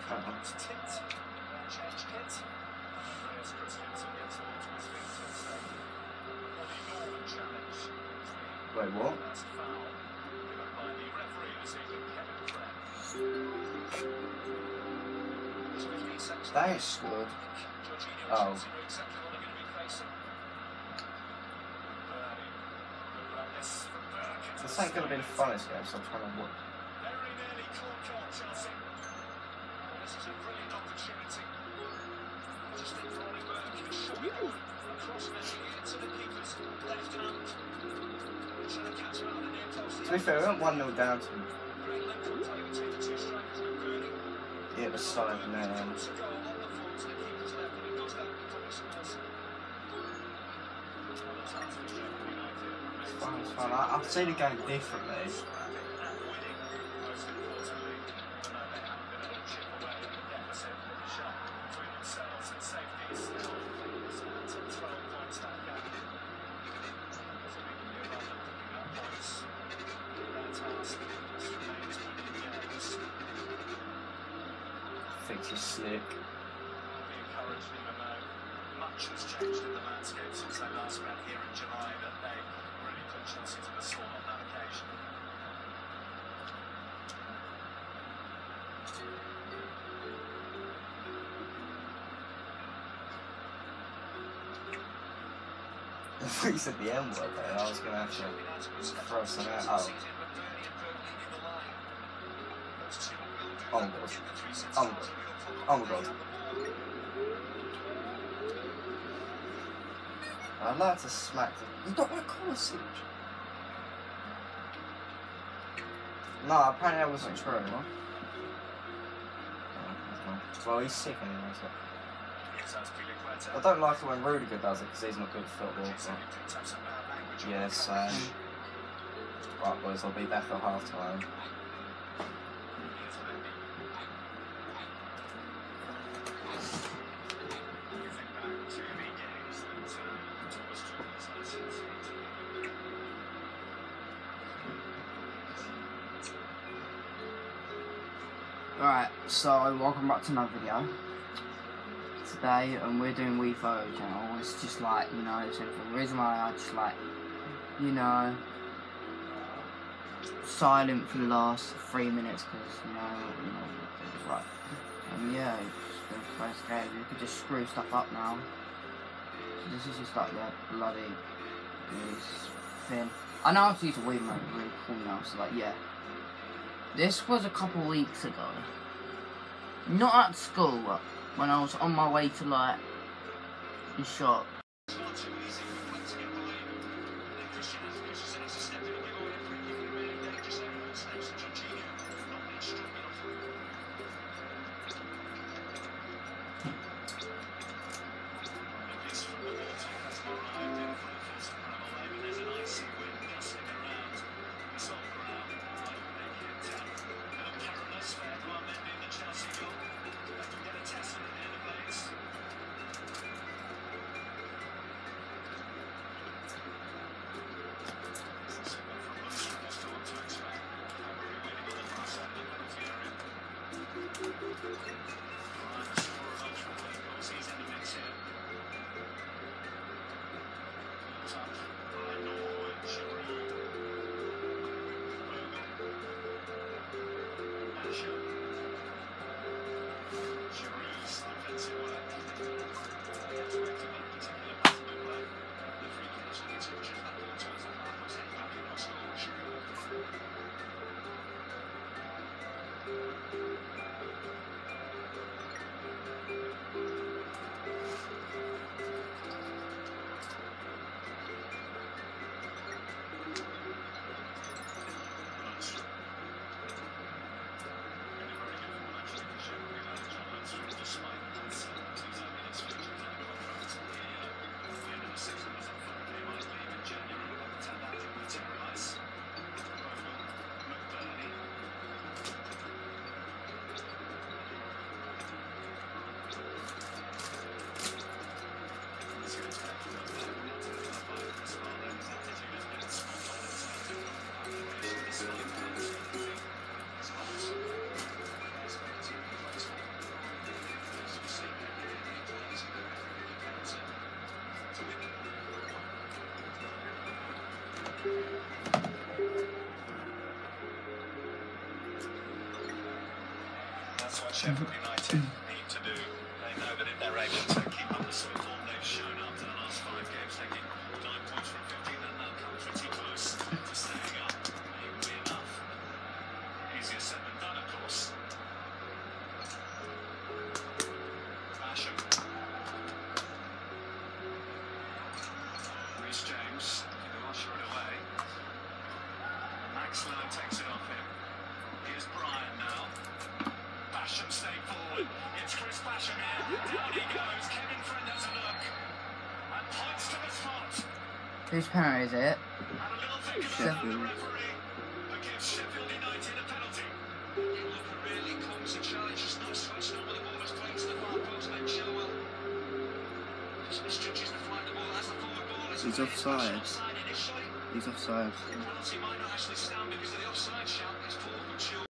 Wait, what? That is good. Oh. This ain't gonna be the funnest game, so I'm trying to look. To be fair, we went 1-0 down to him. Yeah, it was solid, man. It's fine, it's fine. I've seen the game differently. I think he's slick. Much has changed in the landscape since they last met here in July, but they really put Chelsea to the sword on that occasion. I thought you said the M word there. I was going to have to throw something out. Oh. Oh my god. Oh my god. Oh my god. I'd like to smack them. You got my Kovacic. No, apparently that wasn't true. Huh? Oh, well, he's sick anyway, so. I don't like it when Rudiger does it because he's not good at football. But yeah, same. Right, boys, I'll be back at half time. Alright, so welcome back to another video today, and we're doing Wii Photo channel. It's just like, you know, it's simple. The reason why I just like, you know, silent for the last 3 minutes because, you know, it was like, and yeah, it's the first game. You could just screw stuff up now. So this is just like the bloody thing. I know how to use a Wii remote really cool now, so like, yeah. This was a couple weeks ago. Not at school, but when I was on my way to like the shop. that's what Sheffield United need to do. They know that if they're able to keep up the sort of form they've shown after the last 5 games, taking 9 points from 15, then they'll come pretty close to staying up. It will be enough. Easier said than done, of course. Basham. Reece James, he'll usher it away. Max Lowe takes it off him. Here's Brian now. Basham stayed forward. It's Chris Basham here. Down he goes. Kevin Friend has a look. And points to the spot. Whose penalty is it? And a little think about Sheffield. the referee who gives Sheffield United a penalty. Walker really comes to challenge. He's not switched on when the ball was playing to the far post. And Chilwell just misjudges the flight of the ball. As the forward ball is He's offside. initially. He's offside. The penalty might not actually stand because of the offside shout. It's Paul Chilwell.